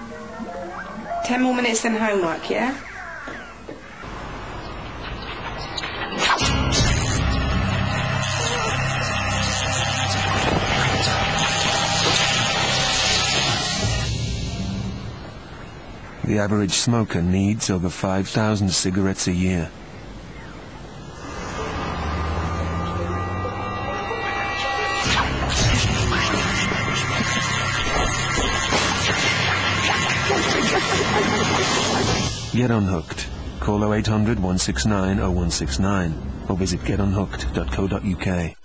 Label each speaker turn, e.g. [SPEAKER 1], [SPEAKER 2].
[SPEAKER 1] 10 more minutes than homework, yeah?
[SPEAKER 2] The average smoker needs over 5,000 cigarettes a year. Get unhooked. Call 0800 169 0169 or visit getunhooked.co.uk.